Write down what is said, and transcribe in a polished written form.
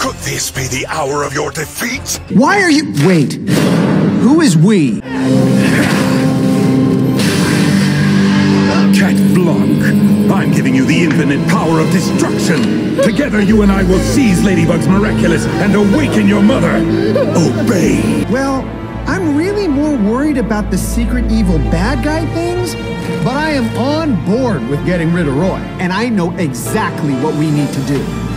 Could this be the hour of your defeat? Why are you... Wait. Who is we? Cat Blanc, I'm giving you the infinite power of destruction. Together you and I will seize Ladybug's miraculous and awaken your mother. Obey. Well, I'm really more worried about the secret evil bad guy things, but I am on board with getting rid of Roy, and I know exactly what we need to do.